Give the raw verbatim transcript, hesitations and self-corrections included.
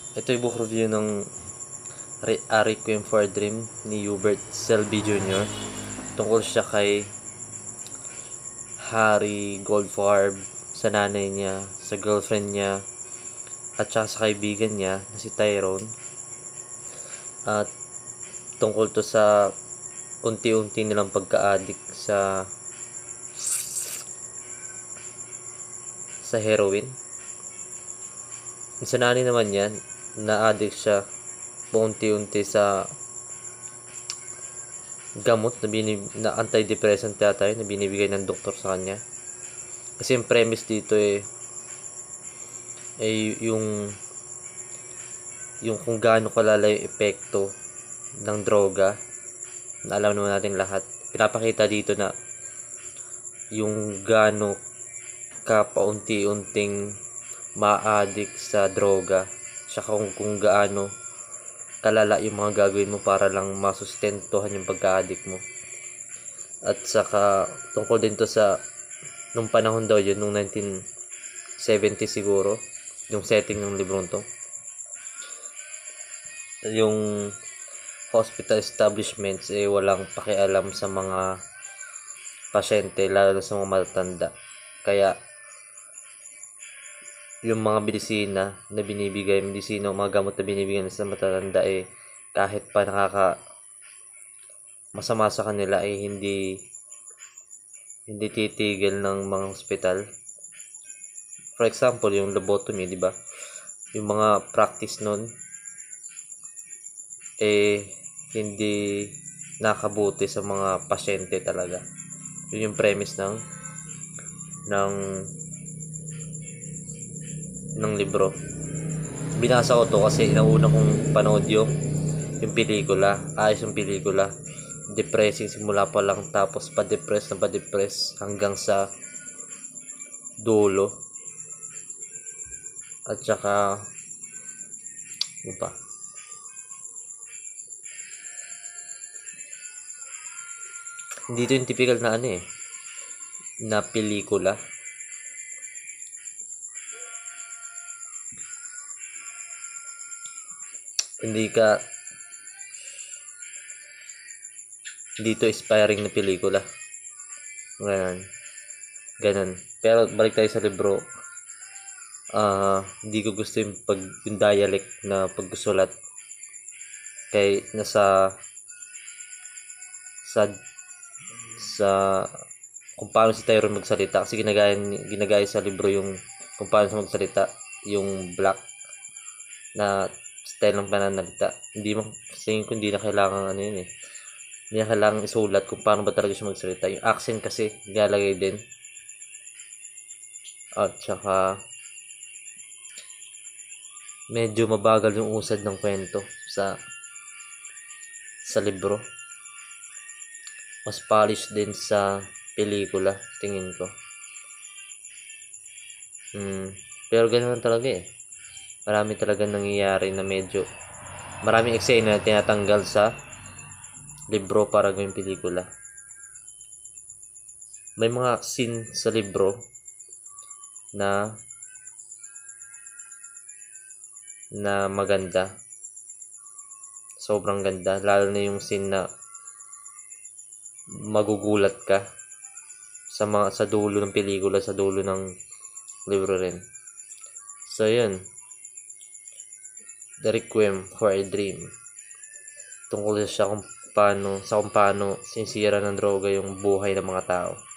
Ito yung book review ng Re A Requiem for a Dream ni Hubert Selby Junior Tungkol siya kay Harry Goldfarb, sa nanay niya, sa girlfriend niya, at saka sa kaibigan niya na si Tyrone. At tungkol to sa unti-unti nilang pagka-addict sa sa heroin. Sa nanay naman yan, na-addict siya paunti-unti sa gamot na, binib na antidepressant yata na binibigay ng doktor sa kanya. Kasi yung premise dito eh, ay yung yung kung gaano kalala yung epekto ng droga na alam naman natin lahat. Pinapakita dito na yung gaano ka paunti-unting ma-addict sa droga, saka kung, kung gaano kalala yung mga gagawin mo para lang masustentuhan yung pagka-addict mo. At saka tungkol din to sa nung panahon daw yun, nung nineteen seventy siguro, yung setting ng librong to. Yung hospital establishments eh walang pakialam sa mga pasyente, lalo sa mga matatanda. Kaya yung mga medisina na binibigay, medisina, mga gamot na binibigay sa matatanda eh kahit pa nakaka masama sa kanila ay eh, hindi hindi titigil ng mga hospital. For example, yung lobotomy, di ba? Yung mga practice nun eh hindi nakabuti sa mga pasyente talaga. Yun yung premise ng ng ng libro. Binasa ko to kasi inauna kong panood yung yung pelikula. Ayos yung pelikula. Depressing simula pa lang, tapos pa-depress na pa-depress hanggang sa dulo. At saka ano pa? Dito yung typical na ano eh, na pelikula. Hindi ka dito inspiring na pelikula. Ganun. Ganun. Pero balik tayo sa libro. Ah, uh, hindi ko gusto yung pag yung dialect na pagsusulat. Kay nasa sa sa kung paano si Tyrone magsalita, kasi ginagaya ginagaya sa libro yung kung paano siya magsalita, yung black na style ng pananalita. Hindi mo saying kung hindi na kailangan ano yun eh. Hindi na kailangan isulat kung paano ba talaga siya magsalita. Yung accent kasi nilalagay din. At saka medyo mabagal yung usad ng kwento sa sa libro. Mas polished din sa pelikula, tingin ko. Hmm. Pero ganoon talaga eh. Marami talaga nangyayari na medyo maraming eksena na tinatanggal sa libro para gawing pelikula. May mga scene sa libro na na maganda. Sobrang ganda, lalo na yung scene na magugulat ka sa mga sa dulo ng pelikula, sa dulo ng libro rin. So yun, The Requiem for a Dream. Tungkol siya kung paano, sa kung paano sinisira ng droga yung buhay ng mga tao.